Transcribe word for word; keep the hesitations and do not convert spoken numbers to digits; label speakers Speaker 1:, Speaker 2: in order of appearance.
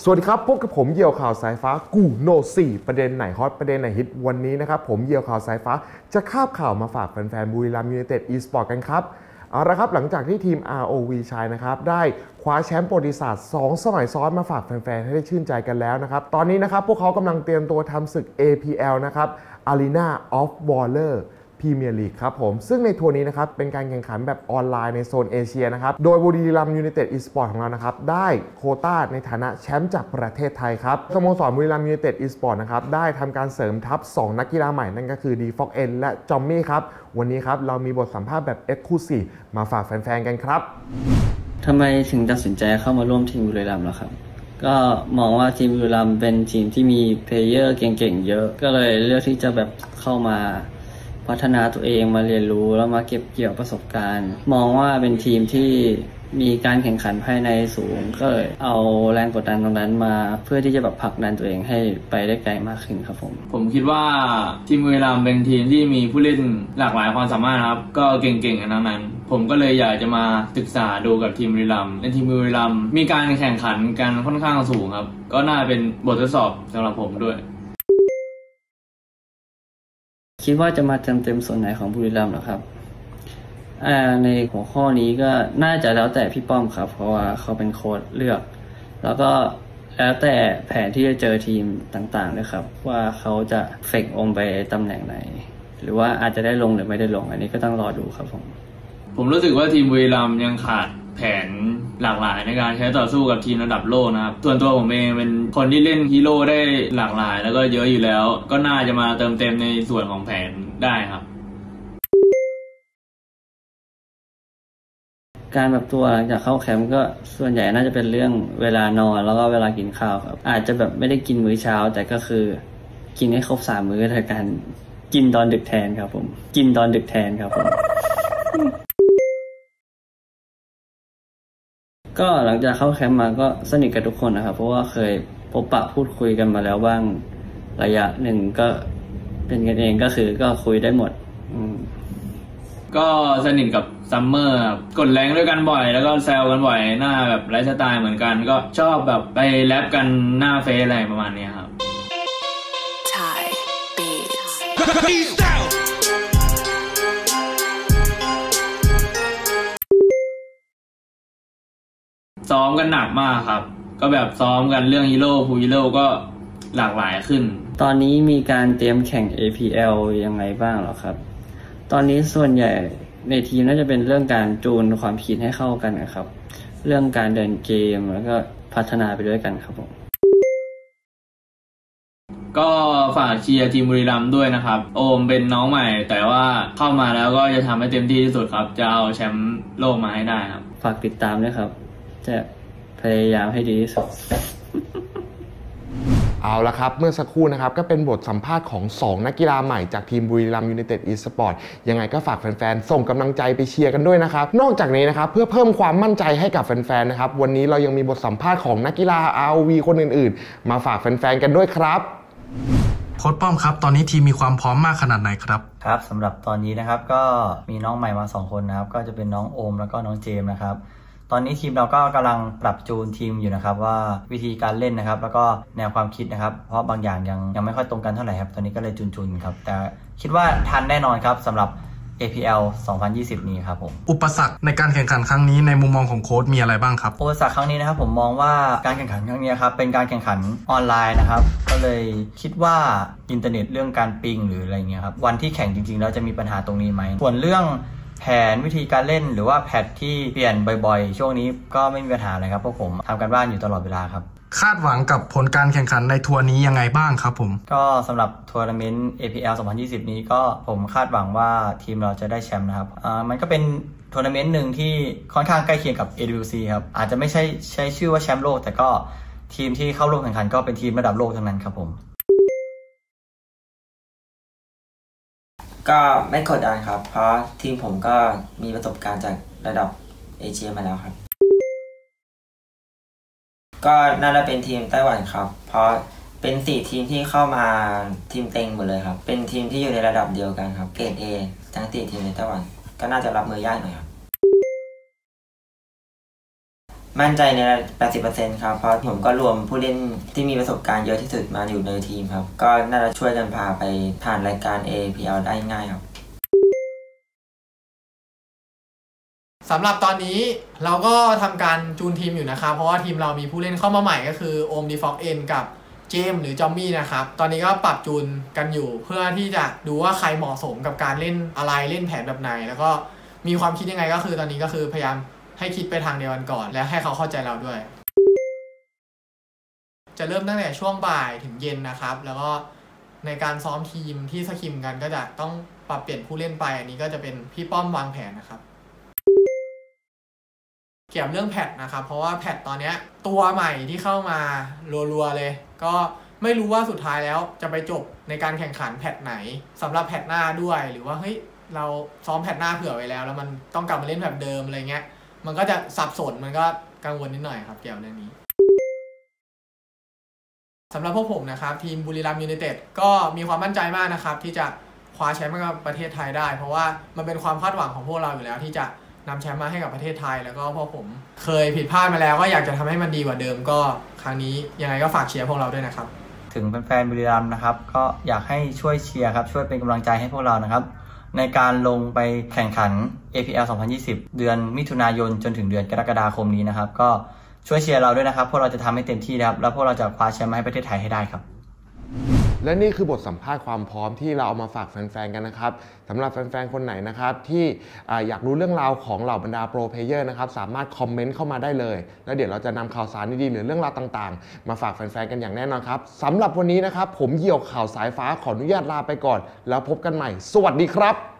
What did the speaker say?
Speaker 1: สวัสดีครับพบกับผมเหยี่ยวข่าวสายฟ้ากูโนสี่ประเด็นไหนฮอตประเด็นไหนฮิตวันนี้นะครับผมเหยี่ยวข่าวสายฟ้าจะคาบข่าวมาฝากแฟนๆบุรีรัมย์ยูไนเต็ดอีสปอร์ตกันครับเอาละครับหลังจากที่ทีม อาร์ โอ วี ชายนะครับได้คว้าแชมป์ประวัติศาสตร์สองสมัยซ้อนมาฝากแฟนๆให้ได้ชื่นใจกันแล้วนะครับตอนนี้นะครับพวกเขากำลังเตรียมตัวทำศึก เอ พี แอล นะครับ Arena of Valorพรีเมียร์ลีกครับผมซึ่งในทัวร์นี้นะครับเป็นการแข่งขันแบบออนไลน์ในโซนเอเชียนะครับโดยบุรีรัมย์ยูไนเต็ดอีสปอร์ตของเรานะครับได้โควต้าในฐานะแชมป์จากประเทศไทยครับสโมสรบุรีรัมย์ยูไนเต็ดอีสปอร์ตนะครับได้ทำการเสริมทัพสองนักกีฬาใหม่นั่นก็คือดีฟ็อกเอ็นและจอมมี่ครับวันนี้ครับเรามีบทสัมภาษณ์แบบเอ็กซ์คลูซีฟมาฝากแฟนๆกันครับ
Speaker 2: ทำไมถึงตัดสินใจเข้ามาร่วมทีมบุรีรัมย์ล่ะครับก็มองว่าทีมบุรีรัมย์เป็นทีมที่มีเพลเยอร์เก่งๆเยอะก็เลยเลือกที่จะแบบเข้ามาพัฒนาตัวเองมาเรียนรู้แล้วมาเก็บเกี่ยวประสบการณ์มองว่าเป็นทีมที่มีการแข่งขันภายในสูงก็เลยเอาแรงกดดันตรงนั้นมาเพื่อที่จะแบบผลักดันตัวเองให้ไปได้ไกลมากขึ้นครับผม
Speaker 3: ผมคิดว่าทีมบุรีรัมย์เป็นทีมที่มีผู้เล่นหลากหลายความสามารถครับก็เก่งๆกันทั้งนั้นผมก็เลยอยากจะมาศึกษาดูกับทีมบุรีรัมย์ในทีมบุรีรัมย์มีการแข่งขันกันค่อนข้างสูงครับก็น่าเป็นบททดสอบสำหรับผมด้วย
Speaker 2: คิดว่าจะมาเติมเต็มส่วนไหนของบุรีรัมย์เหรอครับในหัวข้อนี้ก็น่าจะแล้วแต่พี่ป้อมครับเพราะว่าเขาเป็นโค้ชเลือกแล้วก็แล้วแต่แผนที่จะเจอทีมต่างๆด้วยครับว่าเขาจะเฟกอมไปตำแหน่งไหนหรือว่าอาจจะได้ลงหรือไม่ได้ลงอันนี้ก็ต้องรอดูครับผม
Speaker 3: ผมรู้สึกว่าทีมบุรีรัมย์ยังขาดแผนหลากหลายในการใช้ต่อสู้กับทีมระดับโลกนะครับส่วนตัวผมเองเป็นคนที่เล่นฮีโร่ได้หลากหลายแล้วก็เยอะอยู่แล้วก็น่าจะมาเติมเต็มในส่วนของแผนได้ครับ
Speaker 2: การแบบตัวหลังจากเข้าแคมป์ก็ส่วนใหญ่น่าจะเป็นเรื่องเวลานอนแล้วก็เวลากินข้าวครับอาจจะแบบไม่ได้กินมื้อเช้าแต่ก็คือกินให้ครบสามมื้อแต่การกินตอนดึกแทนครับผมกินตอนดึกแทนครับผมก็หลังจากเข้าแคมป์มาก็สนิทกับทุกคนนะครับเพราะว่าเคยพบปะพูดคุยกันมาแล้วบ้างระยะหนึ่งก็เป็นกันเองก็คือก็คุยได้หมด
Speaker 3: ก็สนิทกับซัมเมอร์กดแรงด้วยกันบ่อยแล้วก็แซวกันบ่อยหน้าแบบไลฟ์สไตล์เหมือนกันก็ชอบแบบไปแรปกันหน้าเฟซอะไรประมาณนี้ครับซ้อมกันหนักมากครับก็แบบซ้อมกันเรื่องฮีโร่พูฮีโร่ก็หลากหลายขึ้น
Speaker 2: ตอนนี้มีการเตรียมแข่ง เอ พี แอล ยังไงบ้างหรอครับตอนนี้ส่วนใหญ่ในทีมน่าจะเป็นเรื่องการจูนความคิดให้เข้ากันนะครับเรื่องการเดินเกมแล้วก็พัฒนาไปด้วยกันครับผม
Speaker 3: ก็ฝากเชียร์ทีมบุรีรัมย์ด้วยนะครับโอมเป็นน้องใหม่แต่ว่าเข้ามาแล้วก็จะทำให้เต็มที่ที่สุดครับจะเอาแชมป์โลกมาให้ได้ครับ
Speaker 2: ฝากติดตามด้วยครับจะพยายามให้ดีที่สุด
Speaker 1: เอาละครับเมื่อสักครู่นะครับก็เป็นบทสัมภาษณ์ของสองนักกีฬาใหม่จากทีมบุรีรัมย์ยูไนเต็ดอีสปอร์ตยังไงก็ฝากแฟนๆส่งกำลังใจไปเชียร์กันด้วยนะครับนอกจากนี้นะครับเพื่อเพิ่มความมั่นใจให้กับแฟนๆนะครับวันนี้เรายังมีบทสัมภาษณ์ของนักกีฬา อาร์ โอ วี คนอื่นๆมาฝากแฟนๆกันด้วยครับ
Speaker 4: โค้ชป้อมครับตอนนี้ทีมมีความพร้อมมากขนาดไหนครับ
Speaker 5: ครับสำหรับตอนนี้นะครับก็มีน้องใหม่มาสองคนนะครับก็จะเป็นน้องโอมแล้วก็น้องเจมส์นะครับตอนนี้ทีมเราก็กำลังปรับจูนทีมอยู่นะครับว่าวิธีการเล่นนะครับแล้วก็แนวความคิดนะครับเพราะบางอย่างยังยังไม่ค่อยตรงกันเท่าไหร่ครับตอนนี้ก็เลยจูนๆครับแต่คิดว่าทันแน่นอนครับสำหรับ เอ พี แอล สองพันยี่สิบนี้ครับผม
Speaker 4: อุปสรรคในการแข่งขันครั้งนี้ในมุมมองของโค้ชมีอะไรบ้างครับ
Speaker 5: อุปสรรคครั้งนี้นะครับผมมองว่าการแข่งขันครั้งนี้ครับเป็นการแข่งขันออนไลน์นะครับก็เลยคิดว่าอินเทอร์เน็ตเรื่องการปิงหรืออะไรเงี้ยครับวันที่แข่งจริงๆแล้วจะมีปัญหาตรงนี้ไหมส่วนเรื่องแผนวิธีการเล่นหรือว่าแพทที่เปลี่ยนบ่อยๆช่วงนี้ก็ไม่มีปัญหาเลยครับเพราะผมทำการบ้านอยู่ตลอดเวลาครับ
Speaker 4: คาดหวังกับผลการแข่งขันในทัวร์นี้ยังไงบ้างครับผม
Speaker 5: ก็สำหรับทัวร์นาเมนต์ เอ พี แอล สองพันยี่สิบนี้ก็ผมคาดหวังว่าทีมเราจะได้แชมป์นะครับอ่ามันก็เป็นทัวร์นาเมนต์หนึ่งที่ค่อนข้างใกล้เคียงกับ เอ ดับเบิลยู ซี ครับอาจจะไม่ใช่ใช้ชื่อว่าแชมป์โลกแต่ก็ทีมที่เข้าร่วมแข่งขันก็เป็นทีมระดับโลกทั้งนั้นครับผม
Speaker 6: ก็ไม่กดดันครับเพราะทีมผมก็มีประสบการณ์จากระดับเอเชียมาแล้วครับก็น่าจะเป็นทีมไต้หวันครับเพราะเป็นสี่ทีมที่เข้ามาทีมเต็งหมดเลยครับเป็นทีมที่อยู่ในระดับเดียวกันครับเกรด A ทั้งสี่ทีมในไต้หวันก็น่าจะรับมือยากหน่อยครับมั่นใจใน แปดสิบเปอร์เซ็นต์ ครับเพราะผมก็รวมผู้เล่นที่มีประสบการณ์เยอะที่สุดมาอยู่ในทีมครับก็น่าจะช่วยกันพาไปผ่านรายการ เอ พี แอล ได้ง่ายครับ
Speaker 7: สำหรับตอนนี้เราก็ทำการจูนทีมอยู่นะครับเพราะว่าทีมเรามีผู้เล่นเข้ามาใหม่ก็คือโอมดีฟ็อกเอ็นกับเจมหรือจอมมี่นะครับตอนนี้ก็ปรับจูนกันอยู่เพื่อที่จะดูว่าใครเหมาะสมกับการเล่นอะไรเล่นแผนแบบไหนแล้วก็มีความคิดยังไงก็คือตอนนี้ก็คือพยายามให้คิดไปทางเดียวกันก่อนและให้เขาเข้าใจเราด้วยจะเริ่มตั้งแต่ช่วงบ่ายถึงเย็นนะครับแล้วก็ในการซ้อมทีมที่สคิมกันก็จะต้องปรับเปลี่ยนผู้เล่นไปอันนี้ก็จะเป็นพี่ป้อมวางแผนนะครับเกี่ยวกับเรื่องแพทนะครับเพราะว่าแพทตอนนี้ตัวใหม่ที่เข้ามารัวๆเลยก็ไม่รู้ว่าสุดท้ายแล้วจะไปจบในการแข่งขันแพทไหนสำหรับแพทหน้าด้วยหรือว่าเฮ้ยเราซ้อมแพทหน้าเผื่อไว้แล้วแล้วมันต้องกลับมาเล่นแบบเดิมอะไรเงี้ยมันก็จะสับสนมันก็กังวลนิดหน่อยครับเกี่ยวกับเรื่องนี้สำหรับพวกผมนะครับทีมบุรีรัมย์ยูไนเต็ดก็มีความมั่นใจมากนะครับที่จะคว้าแชมป์กับประเทศไทยได้เพราะว่ามันเป็นความคาดหวังของพวกเราอยู่แล้วที่จะนำแชมป์มาให้กับประเทศไทยแล้วก็พวกผมเคยผิดพลาดมาแล้วก็อยากจะทำให้มันดีกว่าเดิมก็ครั้งนี้ยังไงก็ฝากเชียร์พวกเราด้วยนะครับ
Speaker 5: ถึงแฟนๆบุรีรัมย์นะครับก็อยากให้ช่วยเชียร์ครับช่วยเป็นกำลังใจให้พวกเรานะครับในการลงไปแข่งขัน เอ พี แอล สองพันยี่สิบเดือนมิถุนายนจนถึงเดือนกรกฎาคมนี้นะครับก็ช่วยเชียร์เราด้วยนะครับพวกเราจะทำให้เต็มที่นะครับแล้วพวกเราจะคว้าแชมป์มาให้ประเทศไทยให้ได้ครับ
Speaker 1: และนี่คือบทสัมภาษณ์ความพร้อมที่เราเอามาฝากแฟนๆกันนะครับสำหรับแฟนๆคนไหนนะครับที่อยากรู้เรื่องราวของเหล่าบรรดาโปรเพลเยอร์นะครับสามารถคอมเมนต์เข้ามาได้เลยแล้วเดี๋ยวเราจะนำข่าวสารดีๆหรือเรื่องราวต่างๆมาฝากแฟนๆกันอย่างแน่นอนครับสำหรับวันนี้นะครับผมเหยี่ยวข่าวสายฟ้าขออนุญาตลาไปก่อนแล้วพบกันใหม่สวัสดีครับ